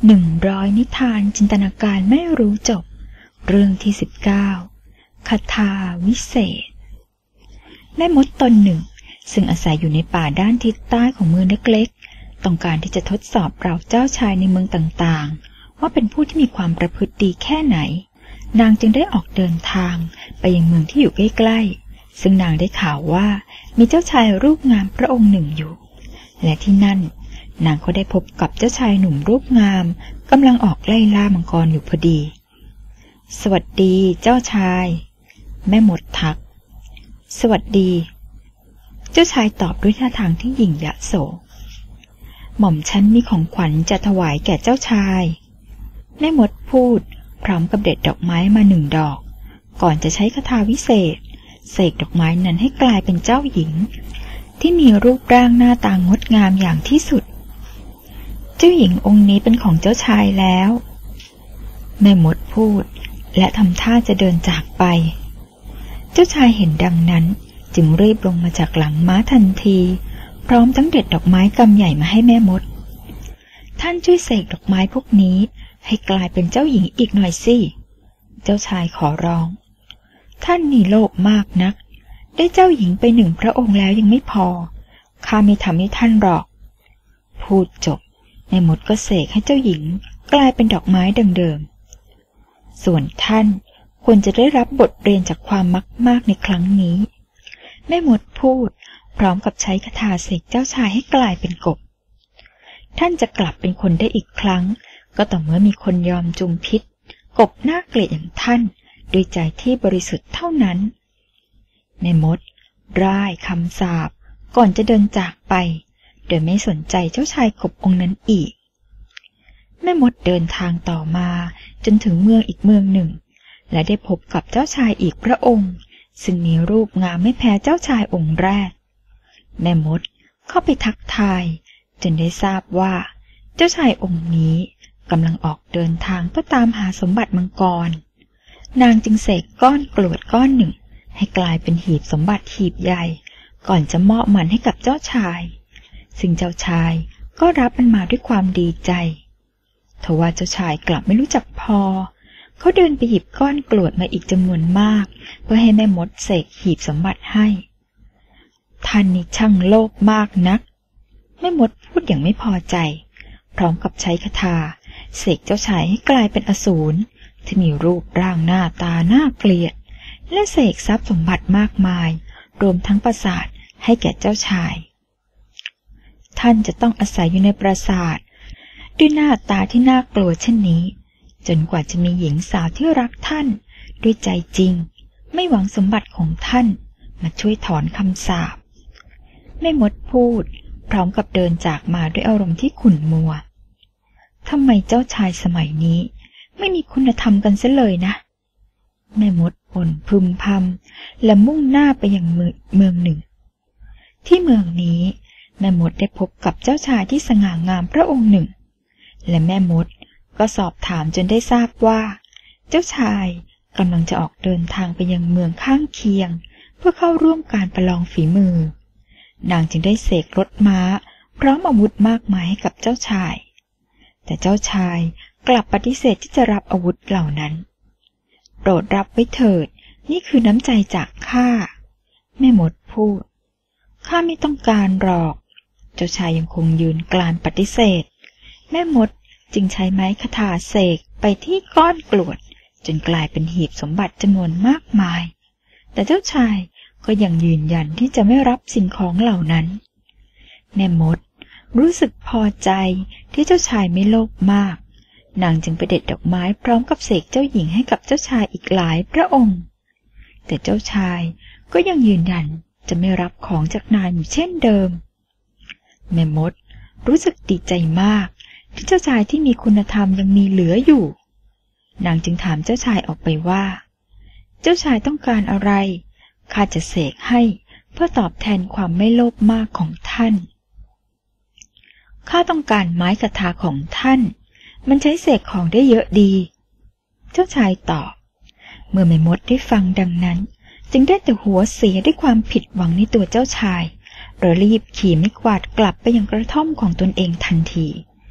100 นิทานจินตนาการไม่รู้จบเรื่องที่19คาถาวิเศษแม่มดตนหนึ่งซึ่งอาศัยอยู่ในป่าด้านทิศใต้ของเมืองเล็กๆต้องการที่จะทดสอบเราเจ้าชายในเมืองต่างๆว่าเป็นผู้ที่มีความประพฤติดีแค่ไหนนางจึงได้ออกเดินทางไปยังเมืองที่อยู่ใกล้ๆซึ่งนางได้ข่าวว่ามีเจ้าชายรูปงามพระองค์หนึ่งอยู่และที่นั่นนางก็ได้พบกับเจ้าชายหนุ่มรูปงามกำลังออกไล่ล่ามังกรอยู่พอดีสวัสดีเจ้าชายแม่มดทักสวัสดีเจ้าชายตอบด้วยท่าทางที่หยิ่งยโสหม่อมฉันมีของขวัญจะถวายแก่เจ้าชายแม่มดพูดพร้อมกับเด็ดดอกไม้มา1 ดอกก่อนจะใช้คาถาวิเศษเสกดอกไม้นั้นให้กลายเป็นเจ้าหญิงที่มีรูปร่างหน้าตางดงามอย่างที่สุดเจ้าหญิงองค์นี้เป็นของเจ้าชายแล้วแม่มดพูดและทำท่าจะเดินจากไปเจ้าชายเห็นดังนั้นจึงรีบลงมาจากหลังม้าทันทีพร้อมทั้งเด็ดดอกไม้กำใหญ่มาให้แม่มดท่านช่วยเสกดอกไม้พวกนี้ให้กลายเป็นเจ้าหญิงอีกหน่อยสิเจ้าชายขอร้องท่านนี่โลภมากนักได้เจ้าหญิงไป1 พระองค์แล้วยังไม่พอข้าไม่ทำให้ท่านหรอกพูดจบแม่มดก็เสกให้เจ้าหญิงกลายเป็นดอกไม้ดังเดิมส่วนท่านควรจะได้รับบทเรียนจากความมักมากในครั้งนี้แม่มดพูดพร้อมกับใช้คาถาเสกเจ้าชายให้กลายเป็นกบท่านจะกลับเป็นคนได้อีกครั้งก็ต่อเมื่อมีคนยอมจุมพิษกบน่าเกลียดอย่างท่านด้วยใจที่บริสุทธิ์เท่านั้นแม่มดร่ายคำสาปก่อนจะเดินจากไปโดยไม่สนใจเจ้าชายกบองค์นั้นอีกแม่มดเดินทางต่อมาจนถึงเมืองอีกเมืองหนึ่งและได้พบกับเจ้าชายอีกพระองค์ซึ่งมีรูปงามไม่แพ้เจ้าชายองค์แรกแม่มดเข้าไปทักทายจนได้ทราบว่าเจ้าชายองค์นี้กำลังออกเดินทางเพื่อตามหาสมบัติมังกรนางจึงเสกก้อนกรวดก้อนหนึ่งให้กลายเป็นหีบสมบัติหีบใหญ่ก่อนจะมอบมันให้กับเจ้าชายซึ่งเจ้าชายก็รับมันมาด้วยความดีใจทว่าเจ้าชายกลับไม่รู้จักพอเขาเดินไปหยิบก้อนกรวดมาอีกจำนวนมากเพื่อให้แม่มดเสกหีบสมบัติให้ท่านนี่ช่างโลภมากนักแม่มดพูดอย่างไม่พอใจพร้อมกับใช้คาถาเสกเจ้าชายให้กลายเป็นอสูรที่มีรูปร่างหน้าตาน่าเกลียดและเสกทรัพย์สมบัติมากมายรวมทั้งปราสาทให้แก่เจ้าชายท่านจะต้องอาศัยอยู่ในปราสาทด้วยหน้าตาที่น่ากลัวเช่นนี้จนกว่าจะมีหญิงสาวที่รักท่านด้วยใจจริงไม่หวังสมบัติของท่านมาช่วยถอนคำสาปแม่มดพูดพร้อมกับเดินจากมาด้วยอารมณ์ที่ขุ่นมัวทำไมเจ้าชายสมัยนี้ไม่มีคุณธรรมกันเสียเลยนะแม่มดบ่นพึมพำและมุ่งหน้าไปยังเมืองหนึ่งที่เมืองนี้แม่มดได้พบกับเจ้าชายที่สง่างามพระองค์หนึ่งและแม่มดก็สอบถามจนได้ทราบว่าเจ้าชายกำลังจะออกเดินทางไปยังเมืองข้างเคียงเพื่อเข้าร่วมการประลองฝีมือนางจึงได้เสกรถม้าพร้อมอาวุธมากมายให้กับเจ้าชายแต่เจ้าชายกลับปฏิเสธที่จะรับอาวุธเหล่านั้นโปรดรับไว้เถิดนี่คือน้ำใจจากข้าแม่มดพูดข้าไม่ต้องการหรอกเจ้าชายยังคงยืนกรานปฏิเสธแม่มดจึงใช้ไม้คาถาเสกไปที่ก้อนกรวดจนกลายเป็นหีบสมบัติจำนวนมากมายแต่เจ้าชายก็ยังยืนยันที่จะไม่รับสิ่งของเหล่านั้นแม่มดรู้สึกพอใจที่เจ้าชายไม่โลภมากนางจึงไปเด็ดดอกไม้พร้อมกับเสกเจ้าหญิงให้กับเจ้าชายอีกหลายพระองค์แต่เจ้าชายก็ยังยืนยันจะไม่รับของจากนางอยู่เช่นเดิมแม่มดรู้สึกดีใจมากที่เจ้าชายที่มีคุณธรรมยังมีเหลืออยู่นางจึงถามเจ้าชายออกไปว่าเจ้าชายต้องการอะไรข้าจะเสกให้เพื่อตอบแทนความไม่โลภมากของท่านข้าต้องการไม้คาถาของท่านมันใช้เสกของได้เยอะดีเจ้าชายตอบเมื่อแม่มดได้ฟังดังนั้นจึงได้แต่หัวเสียด้วยความผิดหวังในตัวเจ้าชายรีบขี่ไม้กวาดกลับไปยังกระท่อมของตนเองทันที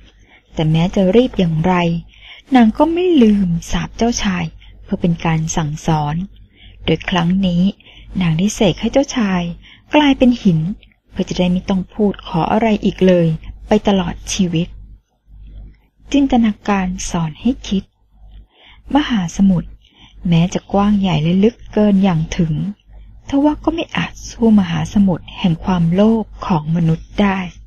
แต่แม้จะรีบอย่างไรนางก็ไม่ลืมสาปเจ้าชายเพื่อเป็นการสั่งสอนโดยครั้งนี้นางได้เสกให้เจ้าชายกลายเป็นหินเพื่อจะได้ไม่ต้องพูดขออะไรอีกเลยไปตลอดชีวิตจินตนาการสอนให้คิดมหาสมุทรแม้จะกว้างใหญ่และลึกเกินอย่างถึงทว่าก็ไม่อาจสู้มหาสมุทรแห่งความโลภของมนุษย์ได้